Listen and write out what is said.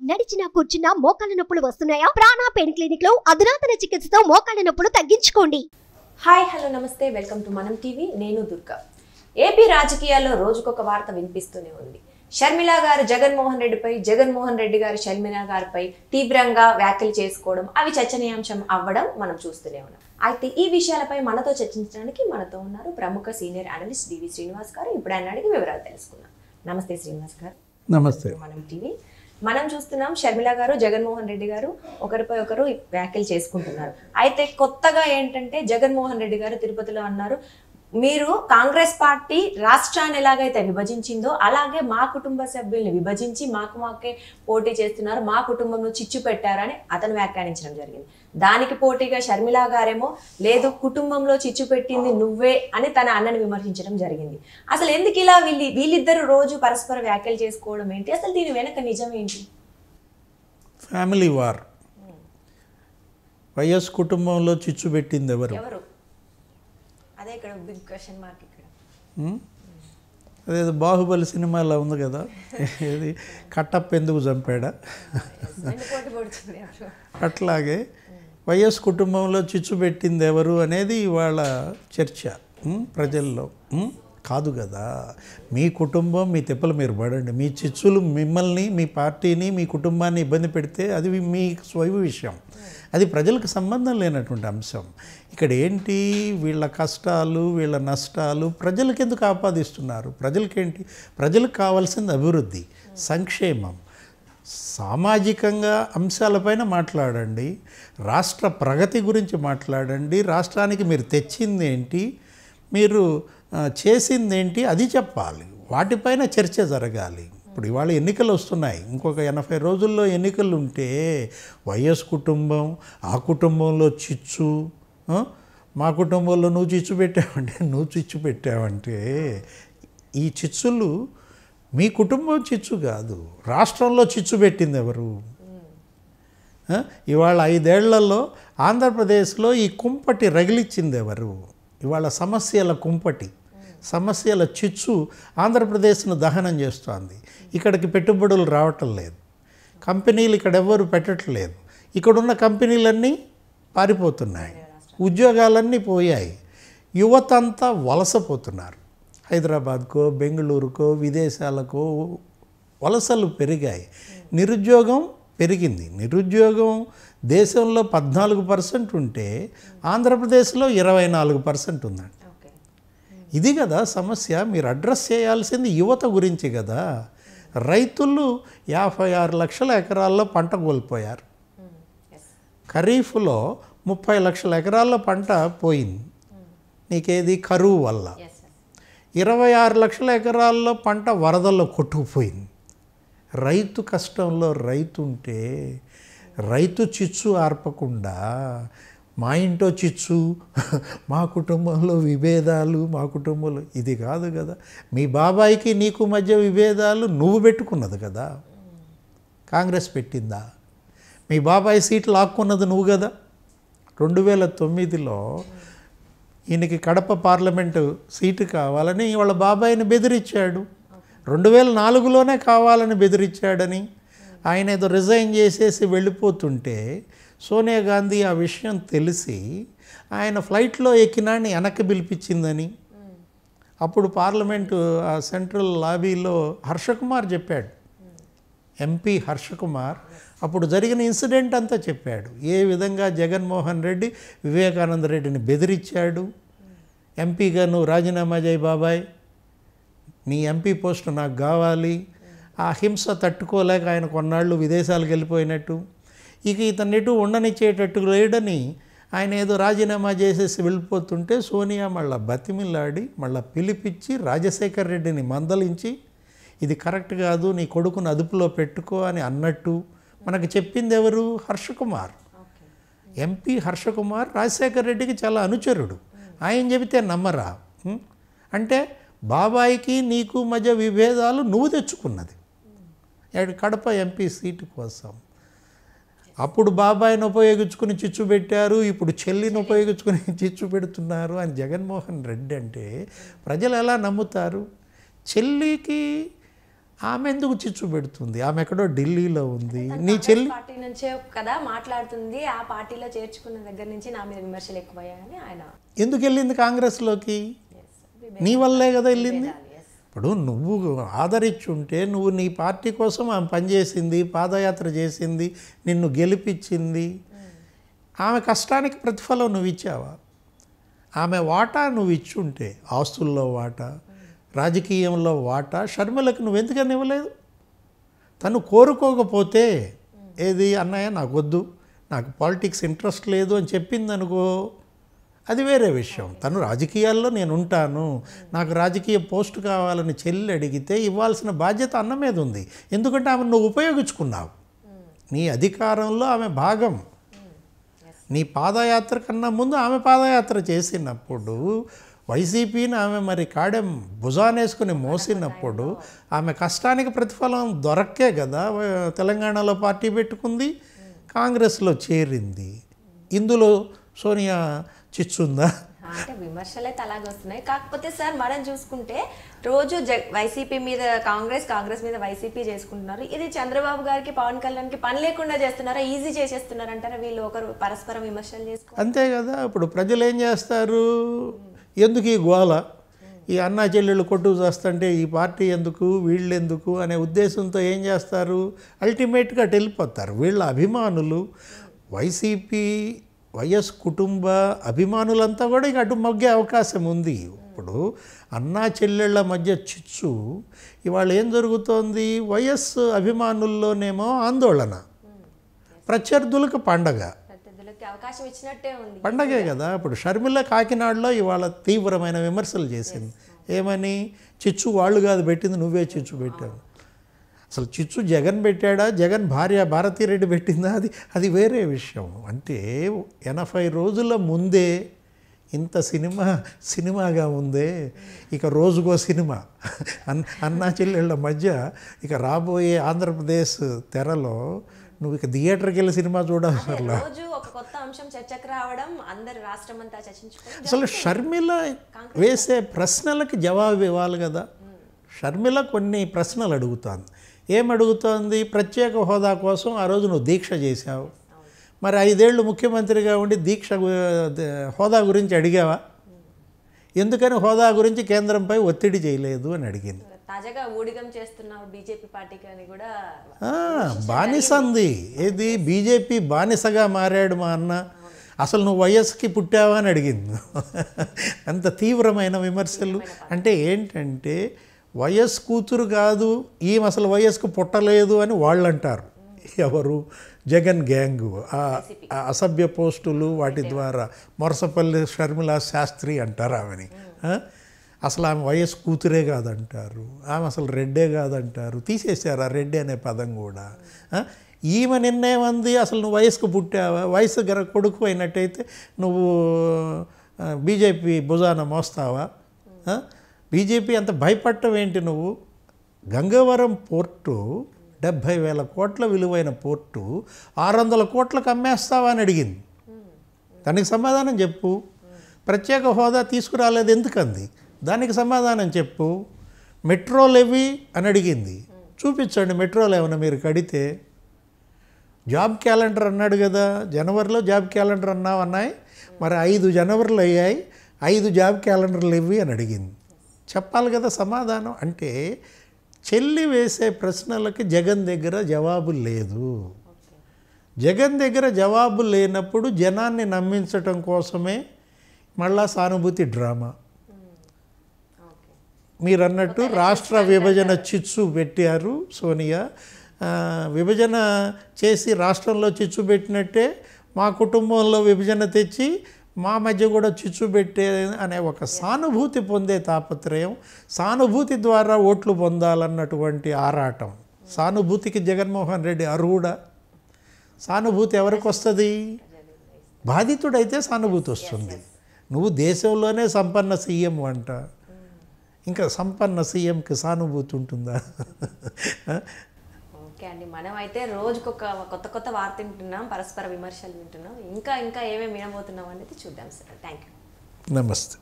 నడిచినా కూర్చున్నా మోకాళ్ళ నొప్పులు వస్తున్నాయా? ప్రాణ పెయిన్ క్లినిక్ లో అధునాతన చికిత్సతో మోకాళ్ళ నొప్పులు తగ్గించుకోండి. హాయ్ హలో నమస్తే, వెల్కమ్ టు మనం టీవీ. నేను దుర్గా. ఏపీ రాజకీయాల్లో రోజుకొక వార్త వినిపిస్తూనే ఉంది. షర్మిల గారు జగన్మోహన్ రెడ్డిపై, జగన్మోహన్ రెడ్డి గారు షర్మిల గారిపై తీవ్రంగా వ్యాఖ్యలు చేసుకోవడం, అవి చర్చనీయాంశం అవ్వడం మనం చూస్తూనే ఉన్నాం. అయితే ఈ విషయాలపై మనతో చర్చించడానికి మనతో ఉన్నారు ప్రముఖ సీనియర్ అనలిస్ట్ డివి శ్రీనివాస్ గారు. ఇప్పుడు ఆయన అడిగి వివరాలు తెలుసుకుందాం. నమస్తే శ్రీనివాస్ గారు. నమస్తే. మనం టీవీ మనం చూస్తున్నాం, షర్మిల గారు జగన్మోహన్ రెడ్డి గారు ఒకరిపై ఒకరు వ్యాఖ్యలు చేసుకుంటున్నారు. అయితే కొత్తగా ఏంటంటే జగన్మోహన్ రెడ్డి గారు తిరుపతిలో అన్నారు, మీరు కాంగ్రెస్ పార్టీ రాష్ట్రాన్ని ఎలాగైతే విభజించిందో అలాగే మా కుటుంబ సభ్యుల్ని విభజించి మాకే పోటీ చేస్తున్నారు, మా కుటుంబంలో చిచ్చు పెట్టారని అతను వ్యాఖ్యానించడం జరిగింది. దానికి పోటీగా షర్మిల గారేమో లేదు, కుటుంబంలో చిచ్చు పెట్టింది నువ్వే అని తన అన్నని విమర్శించడం జరిగింది. అసలు ఎందుకు ఇలా వీళ్ళిద్దరు రోజు పరస్పర వ్యాఖ్యలు చేసుకోవడం ఏంటి? అసలు దీని వెనక నిజం ఏంటి? Family war. వైఎస్ కుటుంబంలో చిచ్చు పెట్టింది ఎవరు? అదే ఇక్కడ బిగ్ క్వశ్చన్ మార్క్. ఇక్కడ అదేదో బాహుబలి సినిమాలో ఉంది కదా, ఏది కట్టప్ప ఎందుకు చంపాడా, అట్లాగే వైఎస్ కుటుంబంలో చిచ్చు పెట్టింది ఎవరు అనేది ఇవాళ చర్చ ప్రజల్లో. కాదు కదా, మీ కుటుంబం మీ తిప్పలు మీరు పడండి, మీ చిచ్చులు మిమ్మల్ని, మీ పార్టీని, మీ కుటుంబాన్ని ఇబ్బంది పెడితే అది మీ స్వయం విషయం, అది ప్రజలకు సంబంధం లేనటువంటి అంశం. ఇక్కడ ఏంటి, వీళ్ళ కష్టాలు వీళ్ళ నష్టాలు ప్రజలకు ఎందుకు ఆపాదిస్తున్నారు? ప్రజలకేంటి? ప్రజలకు కావాల్సింది అభివృద్ధి, సంక్షేమం, సామాజికంగా అంశాలపైన మాట్లాడండి, రాష్ట్ర ప్రగతి గురించి మాట్లాడండి, రాష్ట్రానికి మీరు తెచ్చింది ఏంటి, మీరు చేసింది ఏంటి అది చెప్పాలి, వాటిపైన చర్చ జరగాలి. ఇప్పుడు ఇవాళ ఎన్నికలు వస్తున్నాయి, ఇంకొక 80 రోజుల్లో ఎన్నికలు ఉంటే వైఎస్ కుటుంబం, ఆ కుటుంబంలో చిచ్చు, మా కుటుంబంలో నువ్వు చిచ్చు పెట్టావంటే ఈ చిచ్చులు మీ కుటుంబం చిచ్చు కాదు, రాష్ట్రంలో చిచ్చు పెట్టింది ఎవరు? ఇవాళ 5 ఏళ్లలో ఆంధ్రప్రదేశ్లో ఈ కుంపటి రగిలిచ్చింది ఎవరు? ఇవాళ సమస్యల కుంపటి, సమస్యల చిచ్చు ఆంధ్రప్రదేశ్ను దహనం చేస్తోంది. ఇక్కడికి పెట్టుబడులు రావటం లేదు, కంపెనీలు ఇక్కడ ఎవ్వరు పెట్టట్లేదు, ఇక్కడున్న కంపెనీలన్నీ పారిపోతున్నాయి, ఉద్యోగాలన్నీ పోయాయి, యువత అంతా వలసపోతున్నారు, హైదరాబాద్కో బెంగళూరుకో విదేశాలకో వలసలు పెరిగాయి, నిరుద్యోగం పెరిగింది. నిరుద్యోగం దేశంలో 14% ఉంటే ఆంధ్రప్రదేశ్లో 24% ఉందండి. ఇది కదా సమస్య. మీరు అడ్రస్ చేయాల్సింది యువత గురించి కదా. రైతులు 56 లక్షల ఎకరాల్లో పంట కోల్పోయారు, ఖరీఫ్లో 30 లక్షల ఎకరాల్లో పంట పోయింది, నీకేది కరువు వల్ల. 26 లక్షల ఎకరాల్లో పంట వరదల్లో కొట్టుకుపోయింది. రైతు కష్టంలో రైతు ఉంటే రైతు చిచ్చు ఆర్పకుండా మా ఇంట్లో చిచ్చు, మా కుటుంబంలో విభేదాలు, మా కుటుంబంలో ఇది కాదు కదా. మీ బాబాయికి నీకు మధ్య విభేదాలు నువ్వు పెట్టుకున్నది కదా, కాంగ్రెస్ పెట్టిందా? మీ బాబాయి సీట్లు లాక్కున్నది నువ్వు కదా. 2009లో ఈయనకి కడప పార్లమెంటు సీటు కావాలని వాళ్ళ బాబాయిని బెదిరించాడు, 2004లోనే కావాలని బెదిరించాడని. ఆయన ఏదో రిజైన్ చేసేసి వెళ్ళిపోతుంటే సోనియా గాంధీ ఆ విషయం తెలిసి ఆయన ఫ్లైట్లో ఎక్కినాన్ని వెనక్కి పిలిపించిందని అప్పుడు పార్లమెంటు సెంట్రల్ లాబీలో హర్షకుమార్ చెప్పాడు, ఎంపీ హర్షకుమార్ అప్పుడు జరిగిన ఇన్సిడెంట్ అంతా చెప్పాడు. ఏ విధంగా జగన్మోహన్ రెడ్డి వివేకానంద రెడ్డిని బెదిరించాడు, ఎంపీగా నువ్వు రాజీనామా చేయి బాబాయ్, నీ ఎంపీ పోస్ట్ నాకు కావాలి. ఆ హింస తట్టుకోలేక ఆయన కొన్నాళ్ళు విదేశాలకు వెళ్ళిపోయినట్టు, ఇక ఇతన్నిటు ఉండనిచ్చేటట్టు లేడని ఆయన ఏదో రాజీనామా చేసేసి వెళ్ళిపోతుంటే సోనియా మళ్ళీ బతిమిలాడి మళ్ళీ పిలిపించి రాజశేఖర్ రెడ్డిని మందలించి ఇది కరెక్ట్ కాదు, నీ కొడుకును అదుపులో పెట్టుకో అని అన్నట్టు మనకు చెప్పింది ఎవరు? హర్షకుమార్. ఎంపీ హర్షకుమార్ రాజశేఖర్ రెడ్డికి చాలా అనుచరుడు, ఆయన చెబితే నమ్మరా? అంటే బాబాయికి నీకు మధ్య విభేదాలు నువ్వు తెచ్చుకున్నది కడప ఎంపీ సీటు కోసం. అప్పుడు బాబాయిని ఉపయోగించుకుని చిచ్చు పెట్టారు, ఇప్పుడు చెల్లిని ఉపయోగించుకుని చిచ్చు పెడుతున్నారు అని జగన్మోహన్ రెడ్డి అంటే ప్రజలు ఎలా నమ్ముతారు? చెల్లికి ఆమె ఎందుకు చిచ్చు పెడుతుంది? ఆమె ఎక్కడో ఢిల్లీలో ఉంది. నీ చెల్లి పార్టీ నుంచే కదా మాట్లాడుతుంది, ఆ పార్టీలో చేర్చుకున్న దగ్గర నుంచి నా మీద విమర్శలు ఎక్కువయ్యాయని ఆయన ఎందుకు వెళ్ళింది కాంగ్రెస్లోకి? నీ వల్లే కదా వెళ్ళింది. ఇప్పుడు నువ్వు ఆదరించుంటే, నువ్వు నీ పార్టీ కోసం ఆమె పనిచేసింది, పాదయాత్ర చేసింది, నిన్ను గెలిపించింది, ఆమె కష్టానికి ప్రతిఫలం నువ్వు ఇచ్చావా? ఆమె వాటా నువ్వు ఇచ్చుంటే, ఆస్తుల్లో వాటా, రాజకీయంలో వాటా షర్మిలకు నువ్వు ఎందుకని ఇవ్వలేదు? తను కోరుకోకపోతే ఏది అన్నయ్య నాకు వద్దు, నాకు పాలిటిక్స్ ఇంట్రెస్ట్ లేదు అని చెప్పింది అనుకో, అది వేరే విషయం. తను రాజకీయాల్లో నేను ఉంటాను, నాకు రాజకీయ పోస్ట్ కావాలని చెల్లి అడిగితే ఇవ్వాల్సిన బాధ్యత అన్న మీద ఉంది. ఎందుకంటే ఆమె నువ్వు ఉపయోగించుకున్నావు, నీ అధికారంలో ఆమె భాగం. నీ పాదయాత్ర కన్నా ముందు ఆమె పాదయాత్ర చేసినప్పుడు వైసీపీని ఆమె మరి కాడెం భుజానేసుకుని మోసినప్పుడు ఆమె కష్టానికి ప్రతిఫలం దొరక్కే కదా తెలంగాణలో పార్టీ పెట్టుకుంది, కాంగ్రెస్లో చేరింది. ఇందులో సోనియా చిచ్చుందా? అంటే విమర్శలు అయితే అలాగే వస్తున్నాయి. కాకపోతే సార్ మనం చూసుకుంటే రోజు వైసీపీ మీద కాంగ్రెస్ మీద వైసీపీ చేసుకుంటున్నారు. ఇది చంద్రబాబు గారికి పవన్ కళ్యాణ్కి పని లేకుండా చేస్తున్నారా, ఈజీ చేసేస్తున్నారు అంటారా వీళ్ళు ఒకరు పరస్పరం విమర్శలు చేసుకో? అంతే కదా. ఇప్పుడు ప్రజలు ఏం చేస్తారు? ఎందుకు ఈ గోల, ఈ అన్నా చెల్లెళ్ళు కొట్టు చేస్తుంటే ఈ పార్టీ ఎందుకు, వీళ్ళు ఎందుకు అనే ఉద్దేశంతో ఏం చేస్తారు? అల్టిమేట్గా అటు వెళ్ళిపోతారు. వీళ్ళ అభిమానులు, వైసీపీ వైఎస్ కుటుంబ అభిమానులంతా కూడా ఇక అటు మొగ్గే అవకాశం ఉంది. ఇప్పుడు అన్నా చెల్లెళ్ళ మధ్య చిచ్చు ఇవాళ ఏం జరుగుతోంది? వైఎస్ అభిమానుల్లోనేమో ఆందోళన, ప్రత్యర్థులకు పండగ. అవకాశం ఇచ్చినట్టే ఉంది, పండగే కదా. ఇప్పుడు షర్మిల కాకినాడలో ఇవాళ తీవ్రమైన విమర్శలు చేసింది. ఏమని? చిచ్చు వాళ్ళు కాదు పెట్టింది, నువ్వే చిచ్చు పెట్టావు. అసలు చిచ్చు జగన్ పెట్టాడా, జగన్ భార్య భారతీరెడ్డి పెట్టిందా? అది వేరే విషయం. అంటే 80 రోజుల ముందే ఇంత సినిమాగా ఉందే, ఇక రోజుకో సినిమా అన్నా చెల్లెళ్ళ మధ్య. ఇక రాబోయే ఆంధ్రప్రదేశ్ తెరలో నువ్వు ఇక థియేటర్కి వెళ్ళి సినిమా చూడాలి. కొత్త అంశం చర్చకు రావడం, అందరు రాష్ట్రం అంతా చర్చించుకోవడం. అసలు షర్మిల వేసే ప్రశ్నలకు జవాబు ఇవ్వాలి కదా. షర్మిల కొన్ని ప్రశ్నలు అడుగుతోంది. ఏమడుగుతోంది? ప్రత్యేక హోదా కోసం ఆ రోజు నువ్వు దీక్ష చేశావు, మరి 5 ఏళ్ళు ముఖ్యమంత్రిగా ఉండి హోదా గురించి అడిగావా? ఎందుకని హోదా గురించి కేంద్రంపై ఒత్తిడి చేయలేదు అని అడిగింది. తాజాగా ఊడిగం చేస్తున్నావు బీజేపీ పార్టీకి అని కూడా బానిస అంది. ఏది బీజేపీ బానిసగా మారాడు మా అన్న, అసలు నువ్వు వైఎస్కి పుట్టావా అని అడిగింది. అంత తీవ్రమైన విమర్శలు. అంటే ఏంటంటే వైఎస్ కూతురు కాదు ఈమె, అసలు వైఎస్కు పుట్టలేదు అని వాళ్ళు అంటారు. ఎవరు? జగన్ గ్యాంగు, ఆ అసభ్య పోస్టులు వాటి ద్వారా మొరసపల్లి షర్మిలా శాస్త్రి అంటారు ఆమెని. అసలు ఆమె వైఎస్ కూతురే కాదంటారు, ఆమె అసలు రెడ్డే కాదంటారు. తీసేశారు ఆ రెడ్డి అనే పదం కూడా. ఈమె నిన్నేమంది? అసలు నువ్వు వయసుకు పుట్టావా? వయసు కొడుకు అయినట్టయితే నువ్వు బీజేపీ భుజాన మోస్తావా? బీజేపీ అంత భయపడటం ఏంటి నువ్వు? గంగవరం పోర్టు 70,000 కోట్ల విలువైన పోర్టు 600 కోట్లకు అమ్మేస్తావా అని అడిగింది. దానికి సమాధానం చెప్పు. ప్రత్యేక హోదా తీసుకురాలేదు ఎందుకంది? దానికి సమాధానం చెప్పు. మెట్రోలు ఎవి అని అడిగింది. చూపించండి మెట్రోలు ఏమన్నా మీరు కడితే. జాబ్ క్యాలెండర్ అన్నాడు కదా, జనవరిలో జాబ్ క్యాలెండర్ అన్నాయి, మరి 5 జనవరిలో అయ్యాయి, 5 జాబ్ క్యాలెండర్లు ఇవి అని అడిగింది. చెప్పాలి కదా సమాధానం. అంటే చెల్లి వేసే ప్రశ్నలకి జగన్ దగ్గర జవాబు లేదు. జగన్ దగ్గర జవాబు లేనప్పుడు జనాన్ని నమ్మించటం కోసమే మళ్ళా సానుభూతి డ్రామా. మీరు అన్నట్టు రాష్ట్ర విభజన చిచ్చు పెట్టారు సోనియా. విభజన చేసి రాష్ట్రంలో చిచ్చు పెట్టినట్టే మా కుటుంబంలో విభజన తెచ్చి మా మధ్య కూడా చిచ్చు పెట్టే అనే ఒక సానుభూతి పొందే తాపత్రయం, సానుభూతి ద్వారా ఓట్లు పొందాలన్నటువంటి ఆరాటం. సానుభూతికి జగన్మోహన్ రెడ్డి అర్హుడా? సానుభూతి ఎవరికి వస్తుంది? బాధితుడైతే సానుభూతి వస్తుంది. నువ్వు దేశంలోనే సంపన్న సీఎం అంట, ఇంకా సంపన్న సీఎంకి సానుభూతి ఉంటుందా? ఓకే అండి, మనం అయితే రోజుకొక కొత్త వార్త వింటున్నాం, పరస్పర విమర్శలు వింటున్నాం. ఇంకా ఏమేమి వినబోతున్నాం అనేది చూద్దాం సార్. Thank you. నమస్తే.